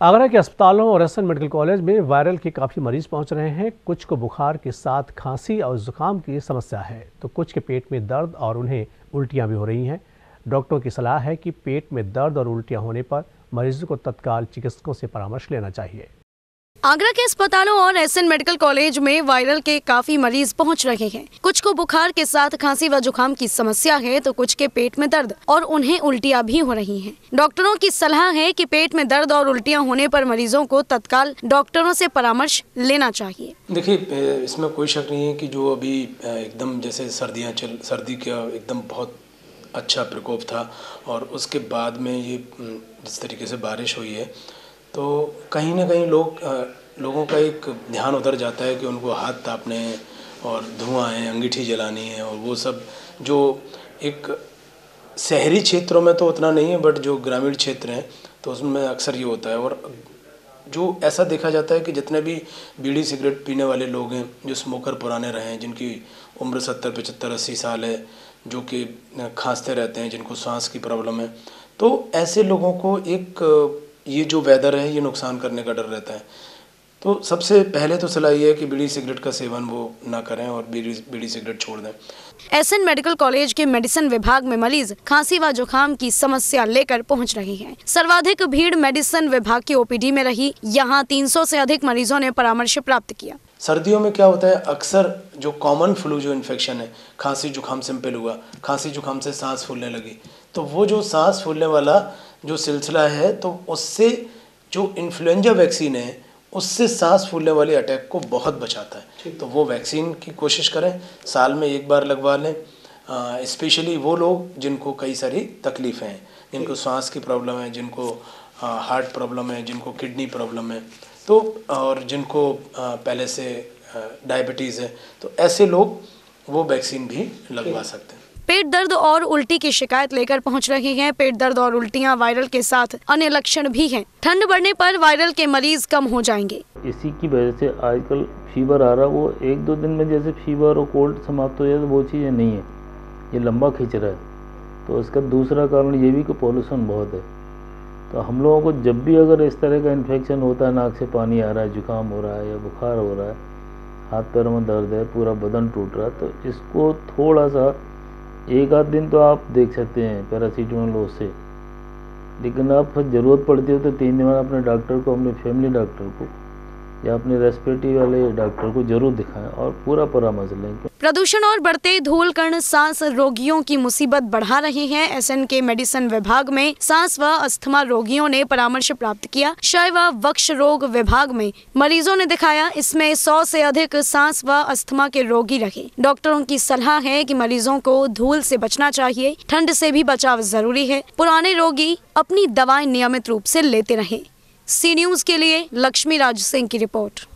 आगरा के अस्पतालों और एसएन मेडिकल कॉलेज में वायरल के काफ़ी मरीज पहुंच रहे हैं। कुछ को बुखार के साथ खांसी और जुकाम की समस्या है, तो कुछ के पेट में दर्द और उन्हें उल्टियां भी हो रही हैं। डॉक्टरों की सलाह है कि पेट में दर्द और उल्टियां होने पर मरीजों को तत्काल चिकित्सकों से परामर्श लेना चाहिए। आगरा के अस्पतालों और एसएन मेडिकल कॉलेज में वायरल के काफी मरीज पहुंच रहे हैं। कुछ को बुखार के साथ खांसी व जुकाम की समस्या है, तो कुछ के पेट में दर्द और उन्हें उल्टियां भी हो रही हैं। डॉक्टरों की सलाह है कि पेट में दर्द और उल्टियां होने पर मरीजों को तत्काल डॉक्टरों से परामर्श लेना चाहिए। देखिए, इसमें कोई शक नहीं है कि जो अभी एकदम जैसे सर्दी का एकदम बहुत अच्छा प्रकोप था और उसके बाद में ये जिस तरीके से बारिश हुई है, तो कहीं ना कहीं लोगों का एक ध्यान उधर जाता है कि उनको हाथ तापने हैं और धुआं है, अंगीठी जलानी है, और वो सब जो एक शहरी क्षेत्रों में तो उतना नहीं है, बट जो ग्रामीण क्षेत्र हैं तो उसमें अक्सर ये होता है। और जो ऐसा देखा जाता है कि जितने भी बीड़ी सिगरेट पीने वाले लोग हैं, जो स्मोकर पुराने रहे हैं, जिनकी उम्र 70, 75, 80 साल है, जो कि खांसते रहते हैं, जिनको सांस की प्रॉब्लम है, तो ऐसे लोगों को एक ये जो वेदर है ये नुकसान करने का डर रहता है। तो सबसे पहले तो सलाह ये है कि बीड़ी सिगरेट का सेवन वो ना करें और बीड़ी सिगरेट छोड़ दें। एसएन मेडिकल कॉलेज के मेडिसिन विभाग में मरीज खांसी व जुकाम की समस्या लेकर पहुंच रहे हैं। सर्वाधिक भीड़ मेडिसिन विभाग की ओपीडी में रही। यहां 300 से अधिक मरीजों ने परामर्श प्राप्त किया। सर्दियों में क्या होता है, अक्सर जो कॉमन फ्लू जो इन्फेक्शन है, खांसी जुकाम सिंपल हुआ, खांसी जुकाम से सांस फूलने लगी, तो वो जो सांस फूलने वाला जो सिलसिला है, तो उससे जो इन्फ्लुएंजा वैक्सीन है उससे सांस फूलने वाले अटैक को बहुत बचाता है। तो वो वैक्सीन की कोशिश करें, साल में एक बार लगवा लें। स्पेशली वो लोग जिनको कई सारी तकलीफ़ें हैं, जिनको सांस की प्रॉब्लम है, जिनको हार्ट प्रॉब्लम है, जिनको किडनी प्रॉब्लम है, तो और जिनको पहले से डायबिटीज़ है, तो ऐसे लोग वो वैक्सीन भी लगवा सकते हैं। पेट दर्द और उल्टी की शिकायत लेकर पहुंच रहे हैं। पेट दर्द और उल्टियां वायरल के साथ अन्य लक्षण भी हैं। ठंड बढ़ने पर वायरल के मरीज कम हो जाएंगे। इसी की वजह से आजकल फीवर आ रहा है, वो 1-2 दिन में जैसे फीवर और कोल्ड समाप्त हो जाए, तो वो चीज़ें नहीं है, ये लंबा खींच रहा है। तो इसका दूसरा कारण ये भी कि पॉल्यूशन बहुत है। तो हम लोगों को जब भी अगर इस तरह का इन्फेक्शन होता है, नाक से पानी आ रहा है, जुकाम हो रहा है या बुखार हो रहा है, हाथ पैरों में दर्द है, पूरा बदन टूट रहा है, तो इसको थोड़ा सा 1-8 दिन तो आप देख सकते हैं पैरासीटामोल से, लेकिन आप ज़रूरत पड़ती है तो 3 दिन बाद अपने डॉक्टर को, अपने फैमिली डॉक्टर को या अपने रेस्पिरेटरी वाले डॉक्टर को जरूर दिखाएं और पूरा परामर्श लें। प्रदूषण और बढ़ते धूल कण सांस रोगियों की मुसीबत बढ़ा रहे हैं। एसएन के मेडिसिन विभाग में सांस व अस्थमा रोगियों ने परामर्श प्राप्त किया। क्षय व वक्ष रोग विभाग में मरीजों ने दिखाया। इसमें 100 से अधिक सांस व अस्थमा के रोगी रहे। डॉक्टरों की सलाह है कि मरीजों को धूल से बचना चाहिए, ठंड से भी बचाव जरूरी है। पुराने रोगी अपनी दवाएं नियमित रूप से लेते रहें। सी न्यूज़ के लिए लक्ष्मी राज सिंह की रिपोर्ट।